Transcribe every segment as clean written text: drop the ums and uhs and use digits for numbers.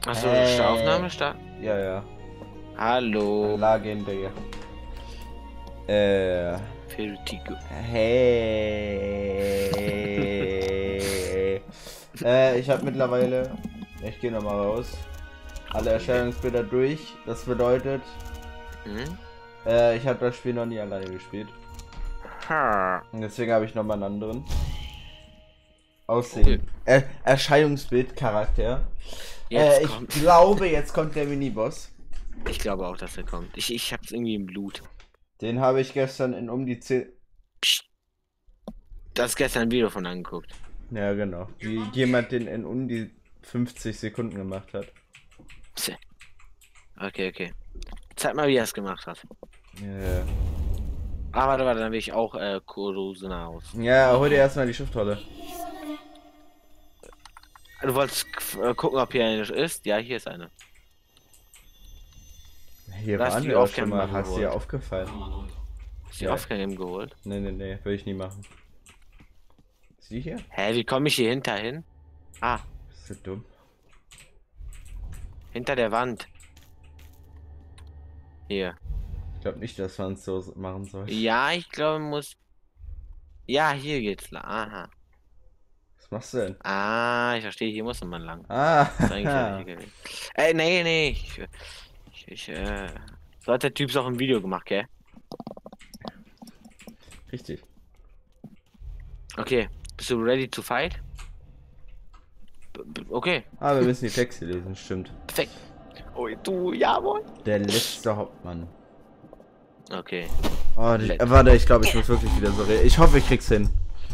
Achso, ist der Aufnahme starten? Ja, ja. Hallo. Legendär. Vertigo. Hey. Ich habe mittlerweile. Ich gehe nochmal raus. Alle Erscheinungsbilder durch. Das bedeutet, ich habe das Spiel noch nie alleine gespielt. Und deswegen habe ich nochmal einen anderen. Aussehen. Erscheinungsbild, Charakter. Ich glaube, jetzt kommt der Miniboss. Ich glaube auch, dass er kommt. Ich hab's irgendwie im Blut. Den habe ich gestern in um die 10. Da hast gestern ein Video von angeguckt. Ja, genau. Wie jemand den in um die 50 Sekunden gemacht hat. Okay. Zeig mal, wie er es gemacht hat. Ja. Ah, warte, dann will ich auch Kurosuna aus. Ja, hol dir erstmal die Schriftrolle. Du wolltest gucken, ob hier eine ist? Ja, hier ist eine. Hier Hast waren die wir auch Aufgaben schon mal. mal Hast du dir geholt? aufgefallen? Ist die Ja. Aufgabe geholt? Nee, will ich nie machen. Ist die hier? Hä, wie komme ich hier hin? Ah, Bist du dumm? hinter der Wand. Hier. Ich glaube nicht, dass man es so machen soll. Ja, ich glaube, muss. Ja, hier geht's lang. Aha. Was machst du denn? Ah, ich verstehe, hier muss man lang. Ah, Das ist eigentlich der richtige Weg. Nee. So hat der Typ auch ein Video gemacht, gell? richtig. Okay, bist du ready to fight? Okay, Ah, wir müssen die Texte lesen, stimmt. perfekt. Oh, du, jawohl. Der letzte Hauptmann. Okay. Oh, warte, ich glaube, ich muss wirklich wieder so reden. Ich hoffe, ich krieg's hin.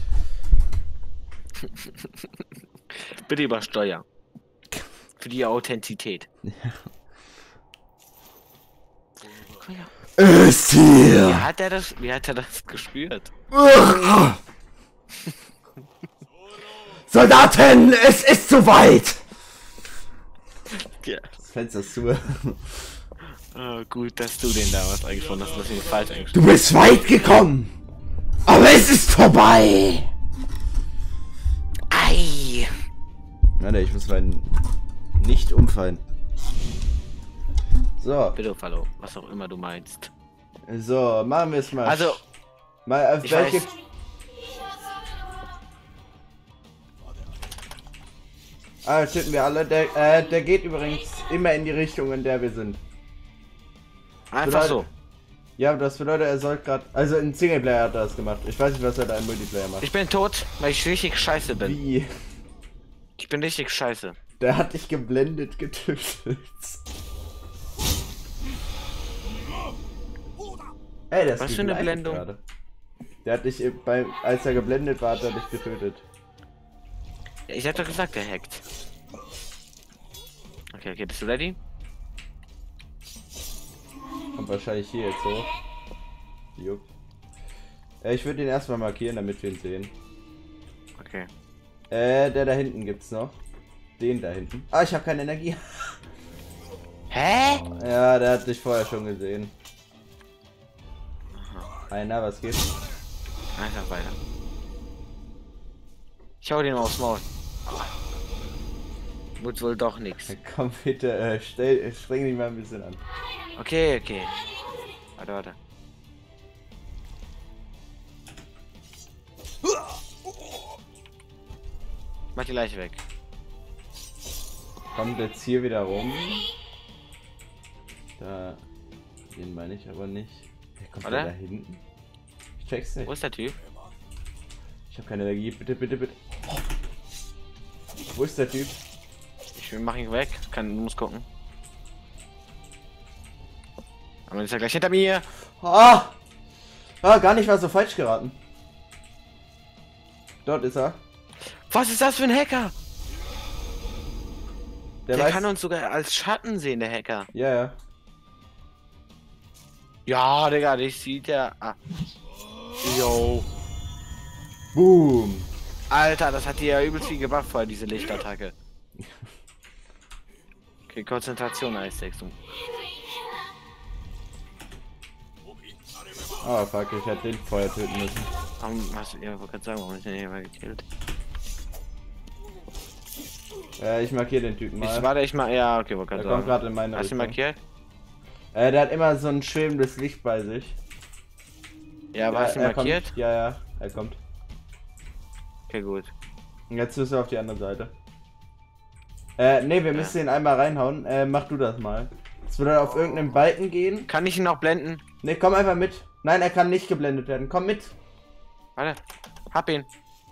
Bitte übersteuern. Für die Authentizität. Ist hier! Wie hat er das gespürt? Soldaten, es ist soweit! Ja. Das Fenster ist zu. Gut, dass du den da was eingefunden hast, dass ich ihn falsch eingestellt Du bist weit gekommen! Aber es ist vorbei! Ei! Warte, ich muss meinen nicht umfallen. So, Bitte, Fallo, was auch immer du meinst. so, machen wir es mal. Also, mal auf ich welche. weiß. Ah, tippen wir alle. Der geht übrigens immer in die Richtung, in der wir sind. Einfach so. Ja, das bedeutet, er soll gerade. Also in Singleplayer hat er das gemacht. Ich weiß nicht, was er da im Multiplayer macht. Ich bin tot, weil ich richtig scheiße bin. Wie? Ich bin richtig scheiße. Der hat dich geblendet getötet. Ey, das Was geht für eine live Blendung? gerade. Der hat dich als er geblendet war, hat er dich getötet. Ich hab doch gesagt, der hackt. Okay, bist du ready? Kommt wahrscheinlich hier jetzt hoch. Jupp. Ich würde ihn erstmal markieren, damit wir ihn sehen. Okay. Der da hinten gibt's noch. Den da hinten. Ah, ich habe keine Energie. Hä? Ja, der hat dich vorher schon gesehen. Einer, was gibt's? Einfach weiter. Ich hau den aufs Maul. Wird wohl doch nichts. Komm bitte, streng dich mal ein bisschen an. Okay. Warte. Mach die Leiche weg. Kommt jetzt hier wieder rum. Da. Den meine ich aber nicht. Der kommt Oder? da hinten. Ich check's nicht. Wo ist der Typ? Ich habe keine Energie. Bitte. Oh. Wo ist der Typ? Ich mach ihn weg. Du musst gucken. Aber ist er gleich hinter mir. Ah! Gar nicht mal so falsch geraten. Dort ist er. Was ist das für ein Hacker? Der weiß... kann uns sogar als Schatten sehen, der Hacker. Ja. Ja, Digga, dich sieht der. Ah. Yo. Boom. Alter, das hat dir ja übelst viel gebracht vorher, diese Lichtattacke. Okay, Konzentration, Eisdex. Oh fuck, ich hätte den vorher töten müssen. Warum hast du, ja, wollte gerade sagen, warum ist der nicht mal gekillt? Ich markiere den Typen mal. Ich mal. Ja, okay, wollte gerade Der sagen. kommt gerade in meine Hast du Richtung. markiert? Der hat immer so ein schwebendes Licht bei sich. Ja, aber hast du markiert? Kommt. Ja, er kommt. Okay, gut. Und jetzt müssen wir auf die andere Seite. Ne, wir müssen ihn einmal reinhauen. Mach du das mal. Es würde auf irgendeinen Balken gehen. Kann ich ihn auch blenden? Ne, komm einfach mit. Nein, er kann nicht geblendet werden. Komm mit. Warte. Hab ihn.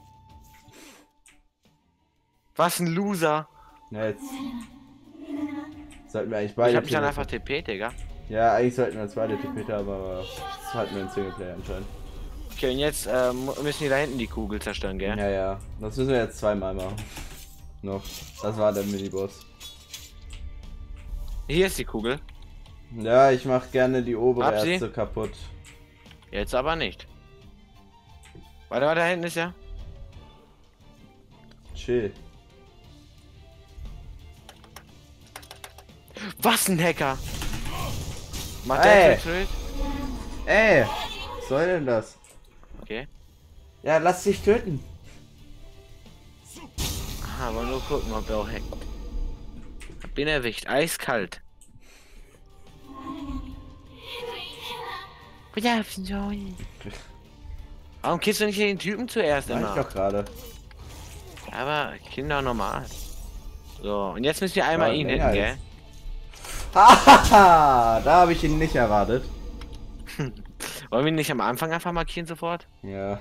Was ein Loser. Ja, jetzt. Sollten wir eigentlich beide. Ich hab mich dann einfach TP, Digga. Ja, eigentlich sollten wir beide TP, aber das halten wir in Singleplayer anscheinend. Okay, und jetzt müssen die da hinten die Kugel zerstören, gell? Ja. Das müssen wir jetzt zweimal machen. Noch. Das war der Miniboss. Hier ist die Kugel. Ja, ich mach gerne die obere Hab sie? erste kaputt. Jetzt aber nicht. Warte, da hinten ist ja. Chill. Was ein Hacker! Macht Ey. der Trick? Was soll denn das? Okay. Ja, lass dich töten. Aha, aber nur gucken, ob er auch hackt. Hab den erwischt, eiskalt. Warum killst du nicht den Typen zuerst Mach ich immer? doch gerade. Aber Kinder normal. So, und jetzt müssen wir einmal ihn länger hitten, gell? Hahaha, da habe ich ihn nicht erwartet. Wollen wir ihn nicht am Anfang einfach markieren sofort? Ja.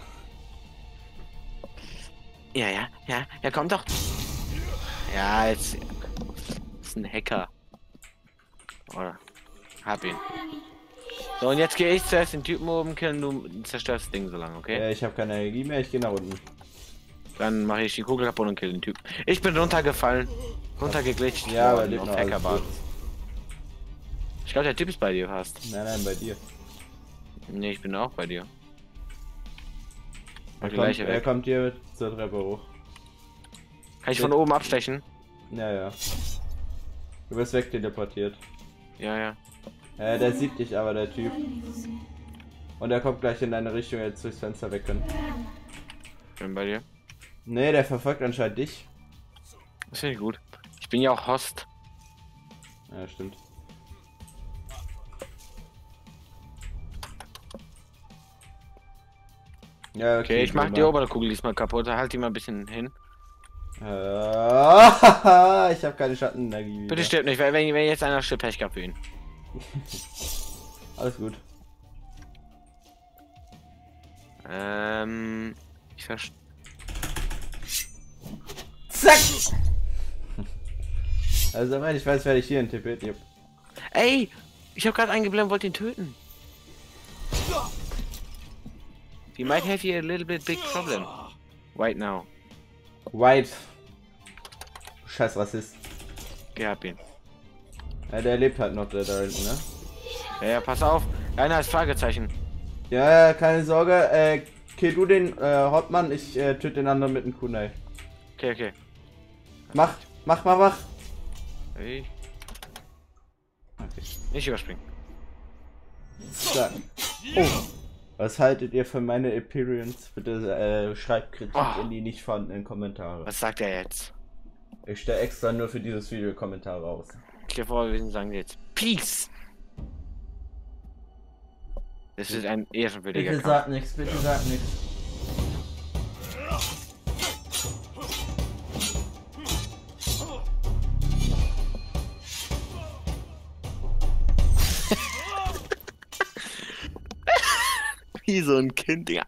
Ja, komm doch. Ja, jetzt. Ist ein Hacker. Oder? Hab ihn. So, und jetzt gehe ich zuerst den Typen oben killen, du zerstörst das Ding so lange, okay? Ich habe keine Energie mehr, ich gehe nach unten. Dann mache ich die Kugel kaputt und kill den Typen. Ich bin runtergefallen. Runtergeglitscht. Ja, aber worden lebt auf noch alles Hackerbasis. gut. Ich glaube, der Typ ist bei dir fast. Nein, bei dir. Nee, ich bin auch bei dir. Er kommt hier zur Treppe hoch. Kann ich von oben abstechen? Ja. Du wirst wegteleportiert. Ja. Der sieht dich aber, der Typ. Und er kommt gleich in deine Richtung, jetzt durchs Fenster weg können. Bin bei dir. Nee, der verfolgt anscheinend dich. Das finde ich gut. Ich bin ja auch Host. Ja, stimmt. Ja, Okay, ich mach die obere Kugel diesmal kaputt. Halt die mal ein bisschen hin. Ich habe keine Schattenenergie. Bitte stirb nicht, weil wenn jetzt einer stirbt, Pech gehabt für ihn. Alles gut. Ich verstehe. Zack! Also, ich weiß, werde ich hier in Tibet. Yep. Ey! Ich habe gerade eingeblendet, wollte ihn töten. We might have here a little bit big problem. Right now. White. Scheiß Rassist. Gehab ihn. Ja, der lebt halt noch da hinten, ne? Ja, pass auf. Einer ist Fragezeichen. Ja, keine Sorge. Kill du den Hauptmann, ich töte den anderen mit einem Kunai. Okay. Mach. Hey. Okay. Nicht überspringen. Zack. Oh. Was haltet ihr für meine Appearance? Bitte schreibt Kritik in die nicht vorhandenen Kommentare. Was sagt er jetzt? Ich stelle extra nur für dieses Video Kommentare aus. Ich gehe vor, wir sagen jetzt Peace. Das ist ein ehrenwürdiger Bitte Kampf. sag nichts, bitte sag nichts. Wie so ein Kind, Digga.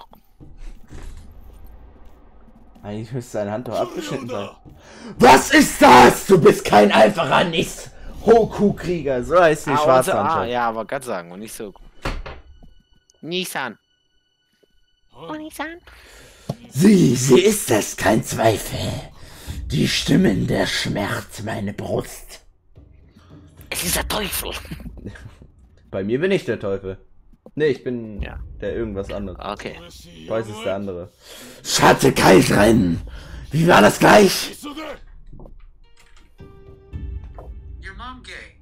Eigentlich müsste seine Hand doch abgeschnitten sein. Was ist das? Du bist kein einfacher Hoku-Krieger. So heißt die Schwarzmannschaft. Ja, aber ganz sagen und nicht so. Nissan. Nissan. Sie ist es, kein Zweifel. Die Stimmen, der Schmerz, meine Brust. Es ist der Teufel. Bei mir bin ich der Teufel. Nee, ich bin Ja. der irgendwas anderes. Okay. Weiß ist der andere. Schatte Kaiserin! Wie war das gleich? Your mom gay.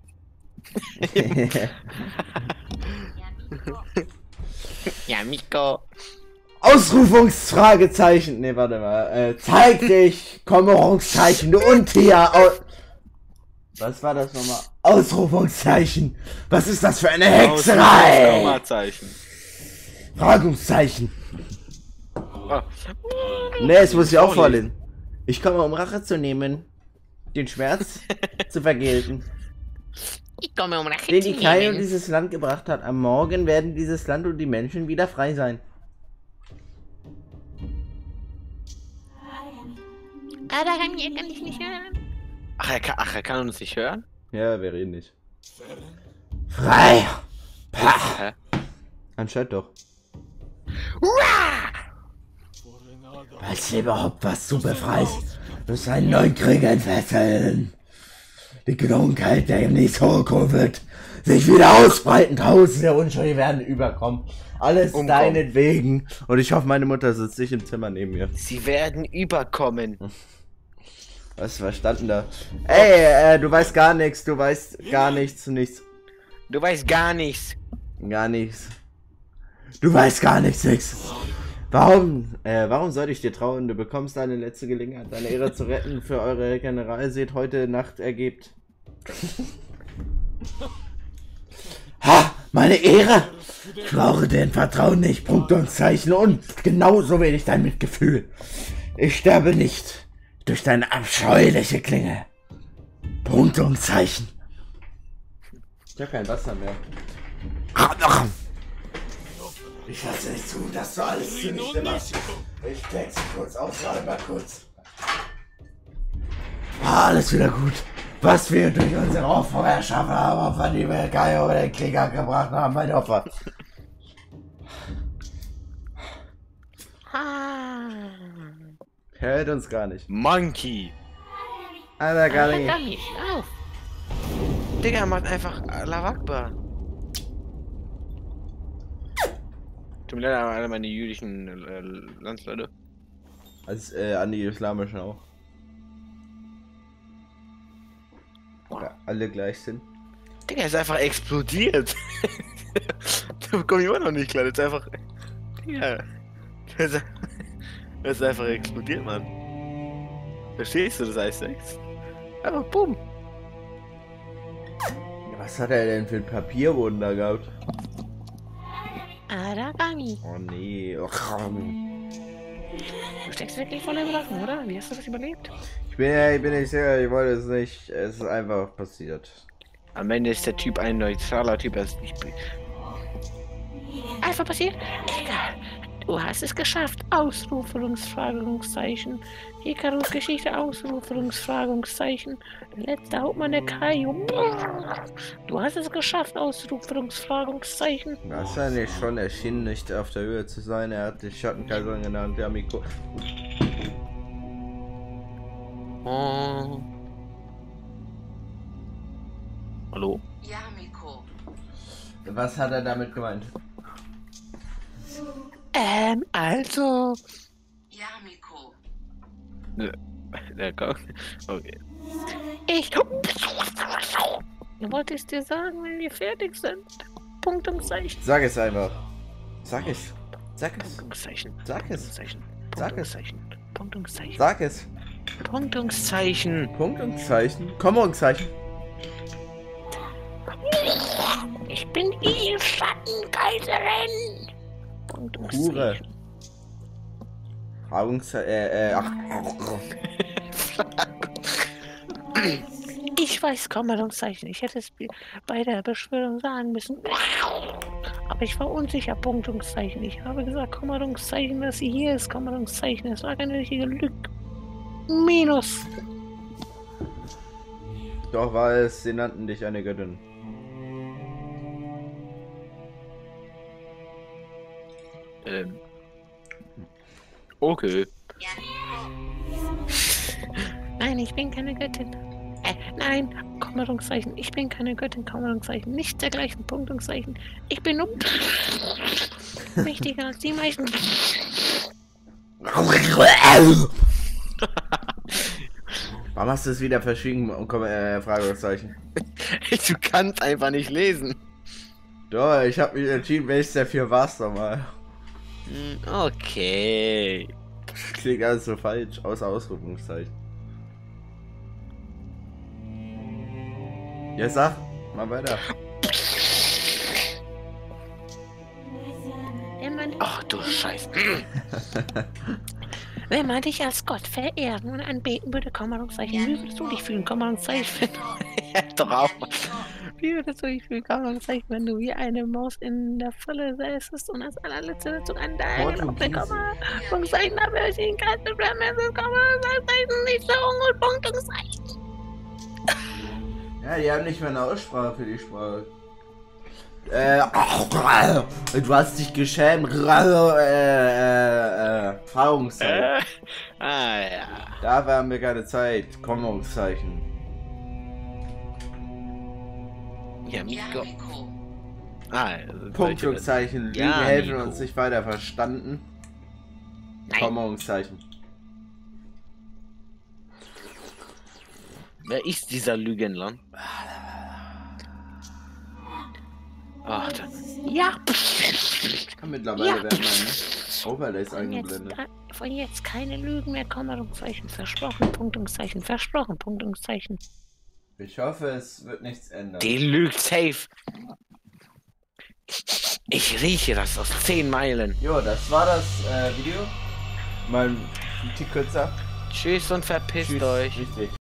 Ja, Miko. Ausrufungsfragezeichen. Ne, warte mal. Zeig dich, Kommerungszeichen, du Untier. Was war das nochmal? Ausrufungszeichen. Was ist das für eine Hexerei? Kommazeichen. Fragungszeichen. Oh. Ne, es muss ich auch vorlesen. Ich komme, um Rache zu nehmen. Den Schmerz zu vergelten. Ich komme um Rache Den zu die Kai und nehmen. dieses Land gebracht hat. Am Morgen werden dieses Land und die Menschen wieder frei sein. Aragami, kann ich nicht hören. Ach, er kann uns nicht hören? Ja, wir reden nicht. Frei! Hä? Anscheinend doch. Falls du überhaupt was zu befreist, musst du einen neuen Krieg entfesseln. Die Krankheit, der im Nisoko wird, sich wieder ausbreiten. Tausende der Unschuldigen werden überkommen. Alles Umkommen. deinetwegen. Und ich hoffe, meine Mutter sitzt nicht im Zimmer neben mir. Sie werden überkommen. Was verstanden da? Ey, du weißt gar nichts. Du weißt gar nichts. Nichts. Du weißt gar nichts. Gar nichts. Du weißt gar nichts, Nix. Warum sollte ich dir trauen? Du bekommst deine letzte Gelegenheit, deine Ehre zu retten für eure General seht heute Nacht ergebt. Ha! Meine Ehre! Ich brauche dein Vertrauen nicht, Punkt und Zeichen und genauso wenig dein Mitgefühl. Ich sterbe nicht durch deine abscheuliche Klinge. Punkt und Zeichen. Ich habe kein Wasser mehr. Ich lasse nicht zu, dass du alles zunichte machst. Ich wechsle kurz aus, mal kurz. Alles wieder gut. Was wir durch unsere Opfer erschaffen haben, Opfer, die wir Kai oder den Krieger gebracht haben, mein Opfer. Hört uns gar nicht. Monkey. Alter, gar nicht. Aragami, auf. Digga, er macht einfach Allah Akbar. Tut mir leid an alle meine jüdischen Landsleute. Als an die islamischen auch. Ja, alle gleich sind. Digga, er ist einfach explodiert. Da komm ich immer noch nicht klar. Das ist einfach. Digga. Das ist einfach explodiert, Mann. Verstehst du das heißt nichts? Einfach bumm. Was hat er denn für ein Papierboden da gehabt? Aragami. Oh nee. Du steckst wirklich voller Überraschung, oder? Wie hast du das überlebt? Ich bin nicht sicher, ich wollte es nicht. Es ist einfach passiert. Am Ende ist der Typ ein neutraler Typ, er ist nicht. Einfach passiert? Egal. Du hast es geschafft. Ausrufungsfragungszeichen. Ikarus Geschichte. Ausrufungsfragungszeichen. Der letzte Hauptmann der Kaiju. Du hast es geschafft. Ausrufungsfragungszeichen. Was er nicht schon erschienen, nicht auf der Höhe zu sein. Er hat die Schattenkaiserin genannt, Yamiko. Oh. Hallo? Yamiko. Was hat er damit gemeint? Also. Yamiko. Der kommt. Okay. Ich. Wollte es dir sagen, wenn wir fertig sind. Punkt und Zeichen. Sag es einfach. Sag es. Sag es. Punktungszeichen. Sag es. Punktungszeichen. Sag es. Punktungszeichen. Punktungszeichen. Sag es. Punktungszeichen. Punkt und Zeichen. Komma-Zeichen. Ich bin die Schattenkaiserin. Punkt und Hure. Zeichen. Ich weiß Kommentungszeichen. Ich hätte es bei der Beschwörung sagen müssen. Aber ich war unsicher. Punktungszeichen. Ich habe gesagt Kommentungszeichen, dass sie hier ist. Kommentungszeichen. Es war keine richtige Lüge. Minus. Doch war es, sie nannten dich eine Göttin. Okay. Nein, ich bin keine Göttin. Nein, Kommentungszeichen. Ich bin keine Göttin. Kommentungszeichen. Nicht dergleichen. Punktungszeichen. Ich bin nur wichtiger als die meisten. Warum hast du es wieder verschwiegen? Fragezeichen. Du kannst einfach nicht lesen. Doch, ich habe mich entschieden, welches der 4 war's nochmal. Okay. Klingt alles so falsch, außer Ausrufungszeichen. Ja, sag, mal weiter. Ach du Scheiße. Wenn man dich als Gott verehren und anbeten würde, Kommandungszeichen, wie würdest du dich fühlen, Kommandungszeichen? Ja, doch auch. Wie würdest du dich fühlen, Kommandungszeichen, wenn du wie eine Maus in der Falle säßest und als allerletzte Sitzung an deinen Kommandungszeichen abhörst, kannst du Kommandungszeichen nicht so und Punktungszeichen. Ja, die haben nicht mehr eine Aussprache für die Sprache. Du hast dich geschämt. Erfahrungszeichen. Ja. Da haben wir keine Zeit. Kommandungszeichen. Ja, Miko. Yamiko. Punktungszeichen. Lügen Ja, helfen Nico. uns nicht weiter. Verstanden? Nein. Kommandungszeichen. Wer ist dieser Lügenland? Ach, ja. Mittlerweile werden meine Overlays eingeblendet. Von jetzt keine Lügen mehr, Kommandungszeichen. Versprochen, Punktungszeichen. Versprochen, Punktungszeichen. Ich hoffe, es wird nichts ändern. Die lügt safe. Ich rieche das aus 10 Meilen. Jo, das war das Video. Mal ein Tick kürzer. Tschüss und verpisst Tschüss. euch. Richtig.